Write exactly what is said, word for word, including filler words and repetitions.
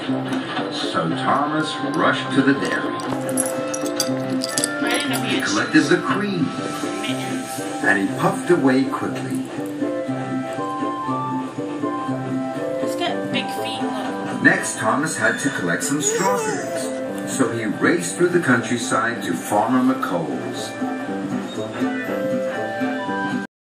So Thomas rushed to the dairy. I didn't know he He had collected the cream, mittens. and he puffed away quickly. He's got big feet, look. Next, Thomas had to collect some strawberries. So he raced through the countryside to Farmer McColl's.